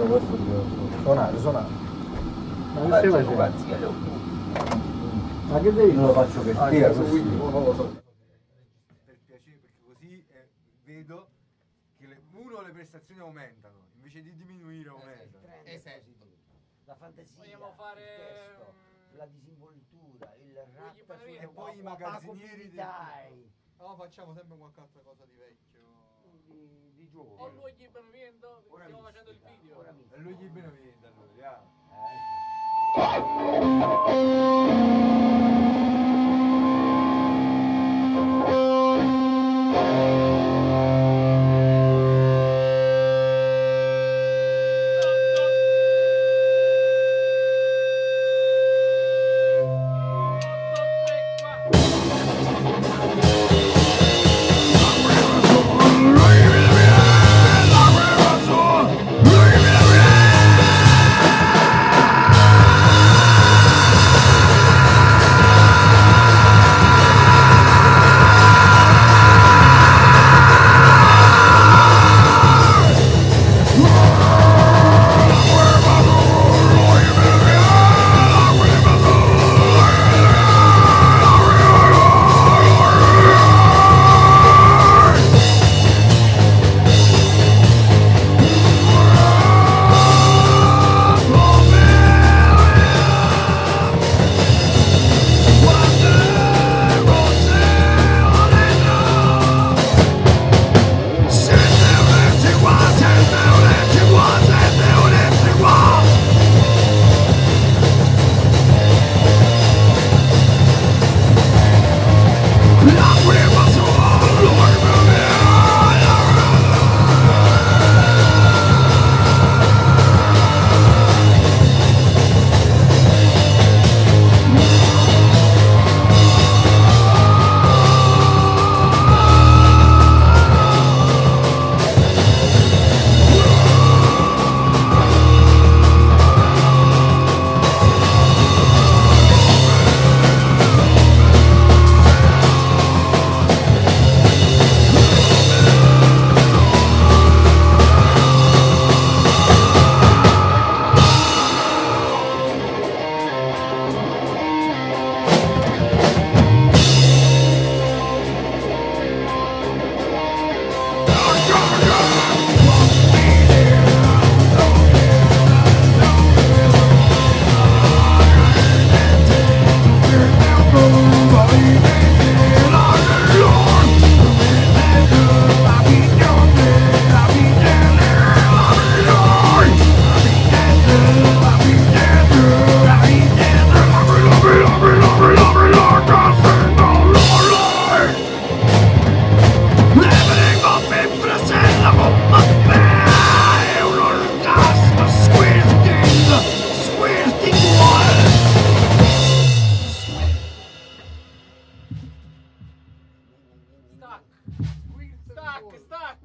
questo suonare. Ma che stai facendo? Ma che devi? Non lo faccio per te, così. Non lo so. Per piacere, perché così vedo che le prestazioni aumentano, invece di diminuire aumentano. Esatto. La fantasia, vogliamo fare il testo, la disinvoltura, il rap E poi i magazzinieri No, facciamo sempre qualche altra cosa di vecchio. di giovane. O Luigi Benevento, stiamo facendo il video. E lui gli Benevento allora, Stack.